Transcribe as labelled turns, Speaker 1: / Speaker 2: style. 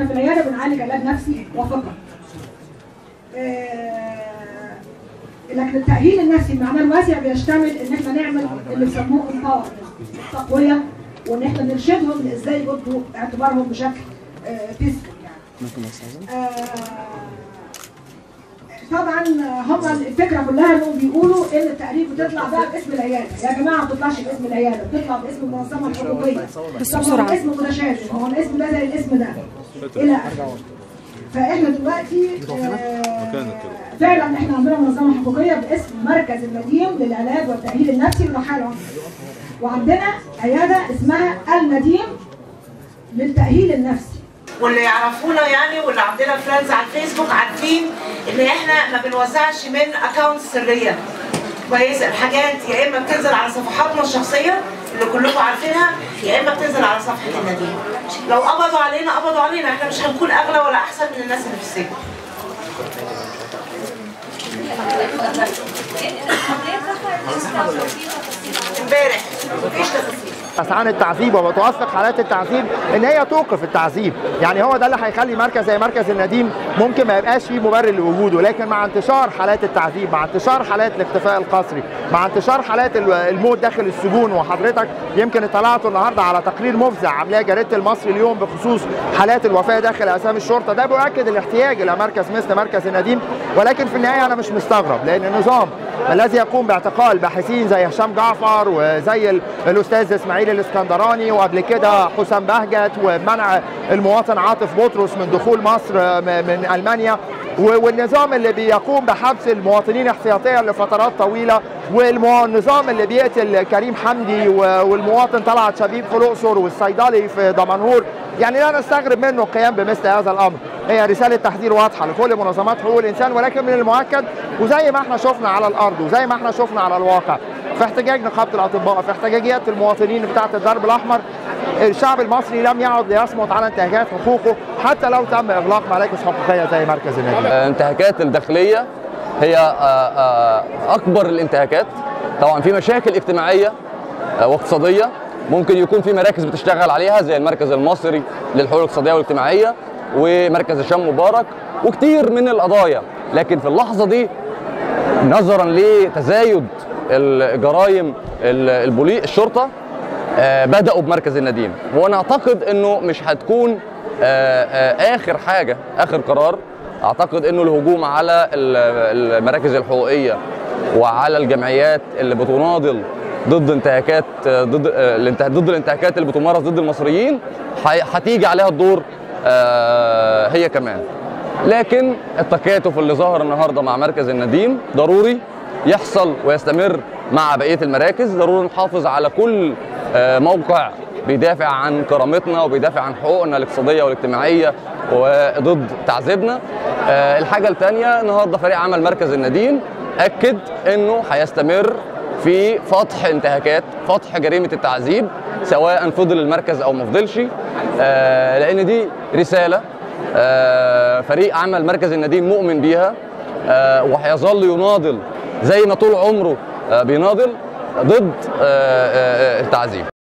Speaker 1: في العياده بنعالج علاج نفسي وفقط. لكن التأهيل النفسي بمعناه الواسع بيشتمل ان احنا نعمل اللي بيسموه التقويه، وان احنا نرشدهم ازاي يبدوا اعتبارهم بشكل فيزيكال يعني. طبعا هم الفكره كلها انهم بيقولوا ان التقرير بتطلع بقى باسم العياده، يا جماعه ما بتطلعش باسم العياده، بتطلع باسم المنظمه الحقوقيه. طبعا الاسم متشابه، هو الاسم ده زي الاسم ده الى اخره. فاحنا دلوقتي فعلا احنا عندنا منظمه حقوقيه باسم مركز النديم للعلاج والتاهيل النفسي للضحايا العنف، وعندنا عياده اسمها النديم للتاهيل النفسي.
Speaker 2: واللي يعرفونا يعني واللي عندنا فريندز على الفيسبوك عارفين ان احنا ما بنوزعش من اكونت سريه. كويس، الحاجات يا اما بتنزل على صفحاتنا الشخصيه اللي كلكم عارفينها، يا اما بتنزل على صفحه النديم. لو قبضوا علينا، احنا مش هنكون اغلى ولا احسن من الناس اللي في السجن. امبارح مفيش تفاصيل
Speaker 3: عن التعذيب، وبتوثق حالات التعذيب ان هي توقف التعذيب. يعني هو ده اللي هيخلي مركز زي مركز النديم ممكن ما يبقاش فيه مبرر لوجوده، لكن مع انتشار حالات التعذيب، مع انتشار حالات الاختفاء القسري، مع انتشار حالات الموت داخل السجون، وحضرتك يمكن اطلعتوا النهارده على تقرير مفزع عاملاه جريده المصري اليوم بخصوص حالات الوفاه داخل اقسام الشرطه، ده بيؤكد الاحتياج الى مركز مثل مركز النديم. ولكن في النهايه انا مش مستغرب، لان النظام الذي يقوم باعتقال باحثين زي هشام جعفر وزي الاستاذ اسماعيل الاسكندراني وقبل كده حسام بهجت، ومنع المواطن عاطف بطرس من دخول مصر من المانيا، والنظام اللي بيقوم بحبس المواطنين احتياطيا لفترات طويله، والنظام اللي بيقتل كريم حمدي والمواطن طلعت شبيب في الاقصر والصيدلي في دمنهور، يعني لا نستغرب منه القيام بمثل هذا الامر. هي رساله تحذير واضحه لكل منظمات حقوق الانسان، ولكن من المؤكد وزي ما احنا شفنا على الارض وزي ما احنا شفنا على الواقع في احتجاج نقابه الاطباء، في احتجاجات المواطنين بتاعه الدرب الاحمر، الشعب المصري لم يعد ليصمت على انتهاكات حقوقه حتى لو تم اغلاق مراكز حقوقيه زي مركز النديم.
Speaker 4: الانتهاكات الداخليه هي اكبر الانتهاكات. طبعا في مشاكل اجتماعيه واقتصاديه ممكن يكون في مراكز بتشتغل عليها زي المركز المصري للحقوق الاقتصاديه والاجتماعيه ومركز هشام مبارك وكتير من القضايا، لكن في اللحظه دي نظرا لتزايد الجرائم الشرطه بدأوا بمركز النديم. وانا اعتقد انه مش هتكون اخر حاجه، اخر قرار. اعتقد انه الهجوم على المراكز الحقوقيه وعلى الجمعيات اللي بتناضل ضد انتهاكات ضد الانتهاكات اللي بتمارس ضد المصريين هتيجي عليها الدور هي كمان. لكن التكاتف اللي ظهر النهارده مع مركز النديم ضروري يحصل ويستمر مع بقيه المراكز. ضروري نحافظ على كل موقع بيدافع عن كرامتنا وبيدافع عن حقوقنا الاقتصاديه والاجتماعيه وضد تعذيبنا. الحاجه الثانيه، النهارده فريق عمل مركز النديم اكد انه هيستمر في فتح انتهاكات، فتح جريمه التعذيب سواء فضل المركز او ما فضلش، لان دي رساله فريق عمل مركز النديم مؤمن بيها، وهيظل يناضل زي ما طول عمره بيناضل ضد التعذيب.